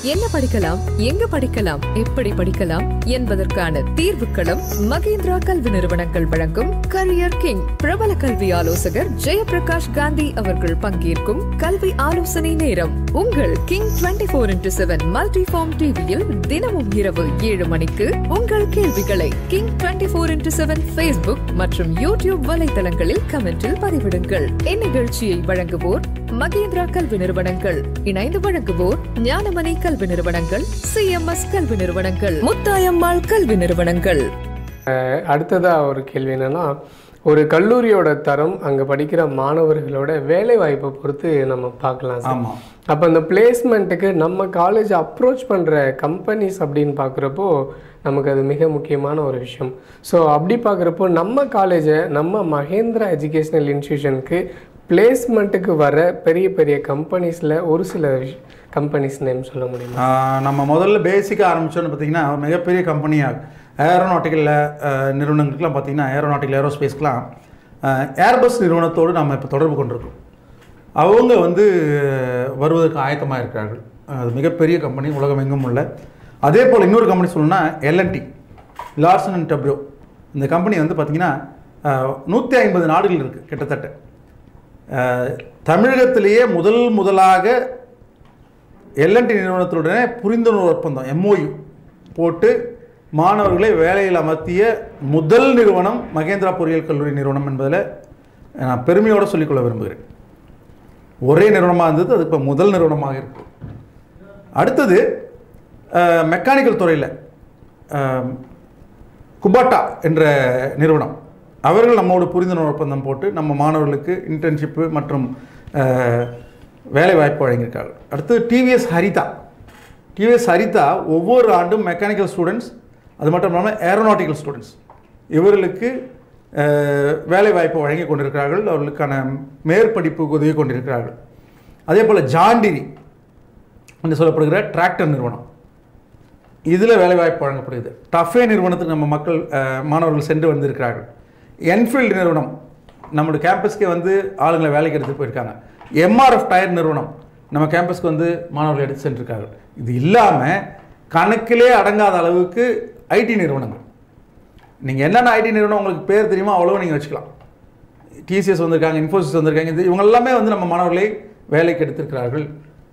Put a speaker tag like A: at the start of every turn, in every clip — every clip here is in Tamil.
A: என்ன படிக்கலாம், எங்க படிக்கலாம், எப்படி படிக்கலாம் என்பதற்கான தீர்வுக்களம் மகேந்திரா கல்வி நிறுவனங்கள் வழங்கும் careerking. பிரபல கல்வி ஆலோசகர் ஜெயபிரகாஷ் காந்தி அவர்கள் பங்கேற்கும் கல்வி ஆலோசனை நேரம் உங்கள் கிங் 24x7 மல்டிஃபார்ம் டிவியில் தினமும் இரவு 7 மணிக்கு உங்கள் கேள்விகளை கிங் 24x7 Facebook மற்றும் யூடியூப் வலைதளங்களில் கமெண்டில் பதிவிடுங்கள். இந்நிகழ்ச்சியை வழங்குவோர் மகேந்திரா கல்வி நிறுவனங்கள், இணைந்து வழங்குவோர் ஞானமணி கல்வி நிறுவனங்கள், CMS கல்வி நிறுவனங்கள், முத்தாயம்மாள் கல்வி நிறுவனங்கள்.
B: அடுத்ததா ஒரு கேள்வி என்னன்னா, ஒரு கல்லூரியோட தரம் அங்க படிக்கிற மாணவர்களோட வேலை வாய்ப்பை பொறுத்து நம்ம பார்க்கலாம். அப்போ அந்த பிளேஸ்மெண்ட்டுக்கு நம்ம காலேஜ் அப்ரோச் பண்ணுற கம்பெனிஸ் அப்படின்னு பார்க்குறப்போ நமக்கு அது மிக முக்கியமான ஒரு விஷயம். ஸோ அப்படி பார்க்குறப்போ நம்ம காலேஜை, நம்ம மகேந்திரா எஜுகேஷ்னல் இன்ஸ்டியூஷனுக்கு பிளேஸ்மெண்ட்டுக்கு வர பெரிய பெரிய கம்பெனிஸில் ஒரு சில கம்பெனிஸ் நேம் சொல்ல முடியுமா?
C: நம்ம முதல்ல பேசிக்காக ஆரம்பித்தோன்னு பார்த்தீங்கன்னா மிகப்பெரிய கம்பெனியாக ஏரோநாட்டிக்கல் நிறுவனங்களுக்கெலாம் பார்த்தீங்கன்னா ஏரோஸ்பேஸ்க்கெலாம் ஏர்பஸ் நிறுவனத்தோடு நம்ம இப்போ தொடர்பு கொண்டிருக்கோம். அவங்க வருவதற்கு ஆயத்தமாக இருக்கிறார்கள். அது மிகப்பெரிய கம்பெனி, உலகம் எங்கும் உள்ள. அதே போல் இன்னொரு கம்பெனி சொல்லணும்னா L&T, லார்சன் அண்ட் டப்ரோ. இந்த கம்பெனி பார்த்திங்கன்னா 150 நாடுகள் இருக்குது கிட்டத்தட்ட. தமிழகத்திலேயே முதலாக L&T நிறுவனத்துடனே புரிந்துணர்வு ஒப்பந்தம் MOU போட்டு மாணவர்களை வேலையில் அமர்த்திய முதல் நிறுவனம் மகேந்திரா பொறியியல் கல்லூரி நிறுவனம் என்பதில் நான் பெருமையோடு சொல்லிக்கொள்ள விரும்புகிறேன். ஒரே நிறுவனமாக இருந்தது, அது இப்போ முதல் நிறுவனமாக இருக்குது. அடுத்தது மெக்கானிக்கல் துறையில் குபாட்டா என்ற நிறுவனம், அவர்கள் நம்மோடு புரிந்துணர்வு ஒப்பந்தம் போட்டு நம்ம மாணவர்களுக்கு இன்டர்ன்ஷிப்பு மற்றும் வேலை வாய்ப்பு வழங்கியிருக்கார்கள். அடுத்து டிவிஎஸ் ஹரிதா ஒவ்வொரு ஆண்டும் மெக்கானிக்கல் ஸ்டூடெண்ட்ஸ், அது மட்டும் இல்லாமல் ஏரோநாட்டிக்கல் ஸ்டூடெண்ட்ஸ், இவர்களுக்கு வேலை வாய்ப்பு வழங்கி கொண்டிருக்கிறார்கள். அவர்களுக்கான மேற்படிப்புக்கு உதவி கொண்டிருக்கிறார்கள். அதே போல் ஜாண்டிரி என்று சொல்லப்படுகிற டிராக்டர் நிறுவனம், இதில் வேலைவாய்ப்பு வழங்கப்படுகிறது. டஃபே நிறுவனத்துக்கு நம்ம மாணவர்கள் சென்று வந்திருக்கிறார்கள். என்ஃபீல்டு நிறுவனம் நம்மளுடைய கேம்பஸ்க்கே ஆளுங்களை வேலைக்கு எடுத்து போயிருக்காங்க. MRF டயர் நிறுவனம் நம்ம கேம்பஸ்க்கு மாணவர்கள் எடுத்து சென்றிருக்கார்கள். இது இல்லாமல் கணக்கிலே அடங்காத அளவுக்கு ஐடி நிறுவனங்கள். நீங்கள் என்னென்ன ஐடி நிறுவனம் உங்களுக்கு பேர் தெரியுமோ அவ்வளோ நீங்கள் வச்சுக்கலாம். TCS வந்திருக்காங்க, இன்ஃபோசிஸ் வந்திருக்காங்க. இது இவங்க எல்லாமே நம்ம மாணவர்களை வேலைக்கு எடுத்திருக்கிறார்கள்.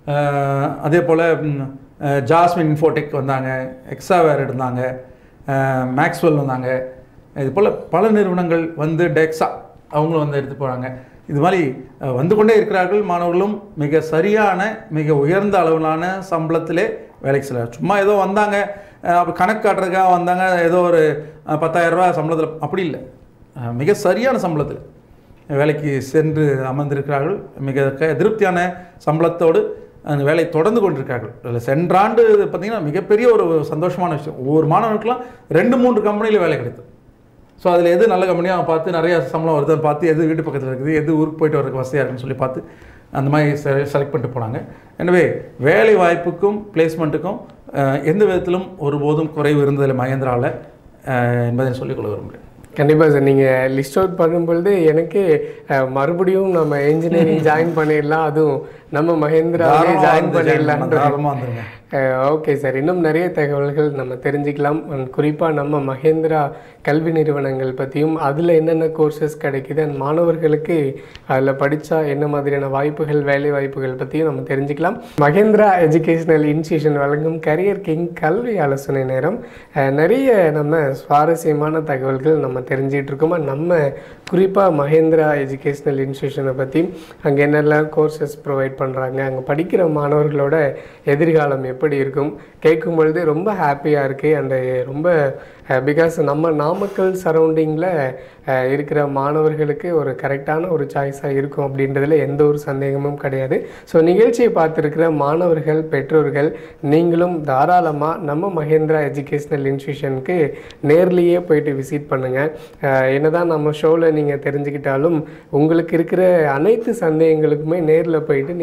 C: அதே போல் ஜாஸ்மின் இன்ஃபோடெக் வந்தாங்க, எக்ஸாவேர் இருந்தாங்க, மேக்ஸ்வெல் வந்தாங்க. இது போல் பல நிறுவனங்கள் டெக்ஸா அவங்களும் எடுத்து போகிறாங்க. இது மாதிரி கொண்டே இருக்கிறார்கள். மாணவர்களும் மிக சரியான, மிக உயர்ந்த அளவிலான சம்பளத்திலே வேலைக்கு செல்கிறார். சும்மா ஏதோ வந்தாங்க, அப்போ கணக்கு காட்டுறதுக்காக வந்தாங்க, ஏதோ ஒரு 10,000 ரூபா சம்பளத்தில், அப்படி இல்லை. மிக சரியான சம்பளத்தில் வேலைக்கு சென்று அமர்ந்திருக்கிறார்கள். மிக திருப்தியான சம்பளத்தோடு அந்த வேலை தொடர்ந்து கொண்டிருக்கார்கள். அதில் சென்ற ஆண்டு பார்த்திங்கன்னா மிகப்பெரிய ஒரு சந்தோஷமான விஷயம். ஒவ்வொரு மாணவனுக்கெல்லாம் 2-3 கம்பெனியில் வேலை கிடைத்தது. ஸோ அதில் எது நல்ல கம்பெனியாக பார்த்து, நிறைய சம்பளம் வருதுன்னு பார்த்து, எது வீட்டு பக்கத்தில் இருக்குது, எது ஊருக்கு போய்ட்டு வரதுக்கு வசதியாக இருக்குன்னு சொல்லி பார்த்து அந்த மாதிரி செலக்ட் பண்ணிட்டு போனாங்க. எனவே வேலை வாய்ப்புக்கும் பிளேஸ்மெண்ட்டுக்கும் எந்த விதத்திலும் ஒருபோதும் குறைவு இருந்ததில்லை மகேந்திராவில் என்பதை சொல்லிக்கொள்ள விரும்புகிறேன்.
B: கண்டிப்பாக சார், நீங்கள் லிஸ்ட் அவுட் பண்ணும்பொழுது எனக்கு மறுபடியும் நம்ம இன்ஜினியரிங் ஜாயின் பண்ணிடலாம், அதுவும் நம்ம மகேந்திராவே ஜாயின் பண்ணிடலாம். ஓகே சார், இன்னும் நிறைய தகவல்கள் நம்ம தெரிஞ்சுக்கலாம். குறிப்பாக நம்ம மகேந்திரா கல்வி நிறுவனங்கள் பற்றியும், அதில் என்னென்ன கோர்சஸ் கிடைக்குது, அண்ட் மாணவர்களுக்கு அதில் படித்தா என்ன மாதிரியான வாய்ப்புகள், வேலை வாய்ப்புகள் பற்றியும் நம்ம தெரிஞ்சுக்கலாம். மகேந்திரா எஜுகேஷ்னல் இன்ஸ்டியூஷன் வழங்கும் careerking கல்வி ஆலோசனை நேரம். நிறைய நம்ம சுவாரஸ்யமான தகவல்கள் நம்ம தெரிஞ்சிகிட்டு இருக்கோம். நம்ம குறிப்பாக மகேந்திரா எஜுகேஷ்னல் இன்ஸ்டியூஷனை பற்றி, அங்கே என்னெல்லாம் கோர்சஸ் ப்ரொவைட் பண்ணுறாங்க, அங்கே படிக்கிற மாணவர்களோட எதிர்காலம் எப்படி இருக்கும் கேட்கும் பொழுது ரொம்ப ஹாப்பியாக இருக்குது. அண்ட் ரொம்ப பிகாஸ் நம்ம நாமக்கல் சரௌண்டிங்கில் இருக்கிற மாணவர்களுக்கு ஒரு கரெக்டான ஒரு சாய்ஸாக இருக்கும் அப்படின்றதுல எந்த ஒரு சந்தேகமும் கிடையாது. ஸோ நிகழ்ச்சியை பார்த்துருக்கிற மாணவர்கள், பெற்றோர்கள், நீங்களும் தாராளமாக நம்ம மகேந்திரா எஜுகேஷ்னல் இன்ஸ்டியூஷனுக்கு நேர்லேயே போயிட்டு விசிட் பண்ணுங்கள். என்னதான் நம்ம ஷோவில் நீங்கள் தெரிஞ்சுக்கிட்டாலும் உங்களுக்கு இருக்கிற அனைத்து சந்தேகங்களுக்குமே நேரில் போயிட்டு நீங்கள்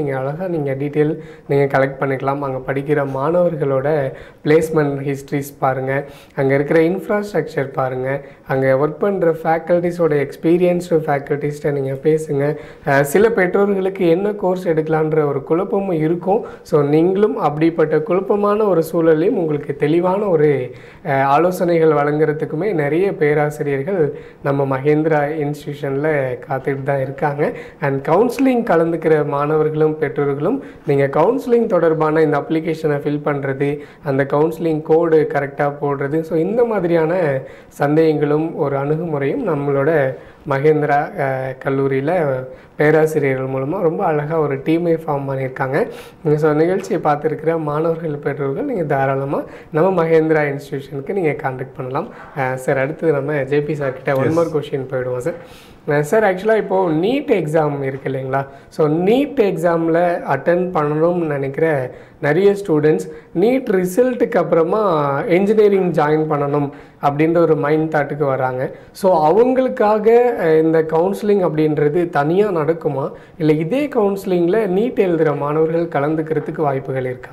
B: நீங்கள் டீட்டெயில் நீங்கள் கலெக்ட் பண்ணிக்கலாம். அங்கே படிக்கிற மாணவர்களோட பிளேஸ்மெண்ட் ஹிஸ்ட்ரிஸ் பாருங்கள், அங்கே இருக்கிற இன்ஃப்ராஸ்ட்ரக்சர் பாருங்கள், அங்கே ஒர்க் பண்ணுற ஃபேக்கல்ட்டிஸோட எக்ஸ்பீரியன்ஸ்டு ஃபேக்கல்ட்டிஸ்ட்டை நீங்கள் பேசுங்க. சில பெற்றோர்களுக்கு என்ன கோர்ஸ் எடுக்கலான்ற ஒரு குழப்பமும் இருக்கும். ஸோ நீங்களும் அப்படிப்பட்ட குழப்பமான ஒரு சூழலையும் உங்களுக்கு தெளிவான ஒரு ஆலோசனைகள் வழங்குறதுக்குமே நிறைய பேராசிரியர்கள் நம்ம மகேந்திரா இன்ஸ்டியூஷனில் காத்துட்டு தான் இருக்காங்க. அண்ட் கவுன்சிலிங் கலந்துக்கிற மாணவர்களும் பெற்றோர்களும் நீங்கள் கவுன்சிலிங் தொடர்பான இந்த அப்ளிகேஷனை ஃபில் பண்ணுறது, அந்த கவுன்சிலிங் கோடு கரெக்டாக போடுறது, ஸோ இந்த மாதிரியான சந்தேகங்களும் ஒரு அணுகுமுறையும் நம்மளோட மகேந்திரா கல்லூரியில் பேராசிரியர்கள் மூலமாக ரொம்ப அழகாக ஒரு டீமே ஃபார்ம் பண்ணியிருக்காங்க. ஸோ நிகழ்ச்சியை பார்த்துருக்கிற மாணவர்கள் பெற்றோர்கள் நீங்கள் தாராளமாக நம்ம மகேந்திரா இன்ஸ்டியூஷனுக்கு நீங்கள் கான்டாக்ட் பண்ணலாம். சார் அடுத்தது நம்ம ஜேபி சார் கிட்ட ஒன் மோர் கொஷின் போயிடுவோம் சார். சார் ஆக்சுவலாக இப்போது நீட் எக்ஸாம் இருக்குது இல்லைங்களா? ஸோ நீட் எக்ஸாமில் அட்டன் பண்ணணும்னு நினைக்கிற நிறைய ஸ்டூடெண்ட்ஸ் நீட் ரிசல்ட்டுக்கு அப்புறமா என்ஜினியரிங் ஜாயின் பண்ணணும் அப்படின்ற ஒரு மைண்ட் தாட்டுக்கு வராங்க. ஸோ அவங்களுக்காக இந்த கவுன்சிலிங் அப்படின்றது தனியாக நடக்குமா, இல்லை இதே கவுன்சிலிங்கில் நீட் எழுதுகிற மாணவர்கள் கலந்துக்கிறதுக்கு வாய்ப்புகள் இருக்கா?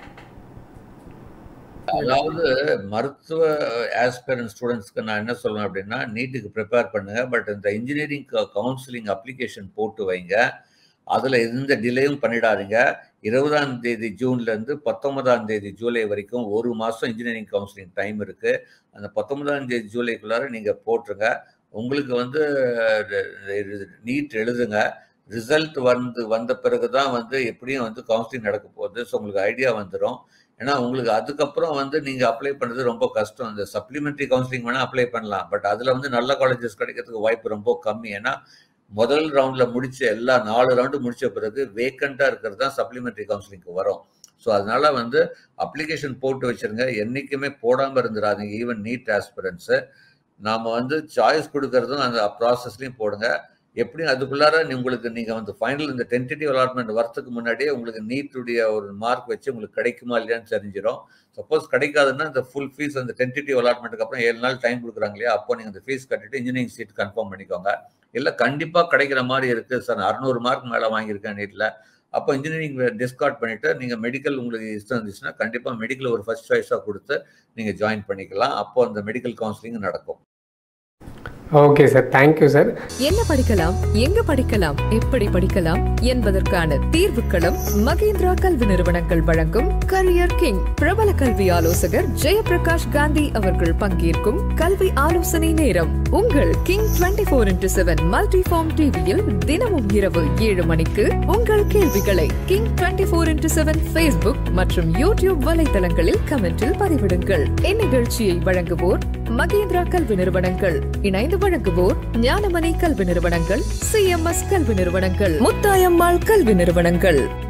D: அதாவது மருத்துவ ஆஸ்பிரண்ட் ஸ்டூடெண்ட்ஸ்க்கு நான் என்ன சொல்லுவேன் அப்படின்னா, நீட்டுக்கு ப்ரிப்பேர் பண்ணுங்க. பட் இந்த இன்ஜினியரிங் கவுன்சிலிங் அப்ளிகேஷன் போட்டு வைங்க. அதில் எந்த டிலேயும் பண்ணிடாதீங்க. 20ஆம் தேதி ஜூன்லேருந்து 19ஆம் தேதி ஜூலை வரைக்கும் 1 மாதம் இன்ஜினியரிங் கவுன்சிலிங் டைம் இருக்குது. அந்த 19ஆம் தேதி ஜூலைக்குள்ளார நீங்கள் போட்டுருங்க. உங்களுக்கு வந்து நீட் எழுதுங்க. ரிசல்ட் வந்த பிறகு தான் வந்து எப்படியும் வந்து கவுன்சிலிங் நடக்க போகுது. ஸோ உங்களுக்கு ஐடியா வந்துடும். ஏன்னா உங்களுக்கு அதுக்கப்புறம் வந்து நீங்கள் அப்ளை பண்ணுறது ரொம்ப கஷ்டம். இந்த சப்ளிமெண்ட்ரி கவுன்சிலிங் வேணால் அப்ளை பண்ணலாம். பட் அதில் வந்து நல்ல காலேஜஸ் கிடைக்கிறதுக்கு வாய்ப்பு ரொம்ப கம்மி. ஏன்னா முதல் ரவுண்டில் முடிச்ச எல்லா 4 ரவுண்டு முடித்த பிறகு வேக்கண்ட்டாக இருக்கிறது தான் சப்ளிமெண்ட்ரி கவுன்சிலிங்க்கு வரும். ஸோ அதனால் வந்து அப்ளிகேஷன் போட்டு வச்சுருங்க. என்றைக்குமே போடாமல் இருந்துடாதீங்க. ஈவன் நீட் ஆஸ்பிரன்ஸு நாம் வந்து சாய்ஸ் கொடுக்கறதும் அந்த ப்ராசஸ்லையும் போடுங்க. எப்படியும் அதுக்குள்ளார உங்களுக்கு நீங்கள் வந்து ஃபைனல் இந்த டென்டேட்டிவ் அலாட்மெண்ட் வரத்துக்கு முன்னாடியே உங்களுக்கு நீட்டுடைய ஒரு மார்க் வச்சு உங்களுக்கு கிடைக்குமா இல்லையான்னு தெரிஞ்சிடும். சப்போஸ் கிடைக்காதுன்னா இந்த ஃபுல் ஃபீஸ் அந்த டென்டேட்டிவ் அலாட்மெண்ட்டுக்கு அப்புறம் 7 நாள் டைம் கொடுக்குறாங்க இல்லையா, அப்போ நீங்கள் அந்த ஃபீஸ் கட்டிட்டு இன்ஜினியரிங் சீட் கன்ஃபார்ம் பண்ணிக்கோங்க. இல்லை கண்டிப்பாக கிடைக்கிற மாதிரி இருக்குது சார், 600 மார்க் மேலே வாங்கியிருக்கேன் நீட்டில், அப்போ இன்ஜினியரிங் டிஸ்கார்ட் பண்ணிவிட்டு நீங்கள் மெடிக்கல் உங்களுக்கு இஷ்டம் இருந்துச்சுன்னா கண்டிப்பாக மெடிக்கல் ஒரு ஃபர்ஸ்ட் சாய்ஸாக கொடுத்து நீங்கள் ஜாயின் பண்ணிக்கலாம். அப்போ அந்த மெடிக்கல் கவுன்சிலிங் நடக்கும்.
B: Okay sir, thank you sir.
A: என்ன படிக்கலாம், எங்க படிக்கலாம், எப்படி படிக்கலாம் என்பதற்கான தீர்வுகளும் மகேந்திரா கல்வி நிறுவனங்கள் வழங்கும் கரியர் கிங் பிரபல கல்வி ஆலோசகர் ஜெயபிரகாஷ் காந்தி அவர்கள் பங்கேற்கும் கல்வி ஆலோசனை நேரம் உங்கள் கிங் 24/7 மல்டிஃபார்ம் டிவியில் தினமும் இரவு 7 மணிக்கு உங்கள் கேள்விகளை கிங் 24/7 Facebook மற்றும் யூடியூப் வலைதளங்களில் கமெண்டில் பதிவிடுங்கள். இந்நிகழ்ச்சியை வழங்குவோர் மகேந்திரா கல்வி நிறுவனங்கள், இணைந்து வழங்குவோர் ஞானமணி கல்வி நிறுவனங்கள், CMS கல்வி நிறுவனங்கள், முத்தாயம்மாள் கல்வி நிறுவனங்கள்.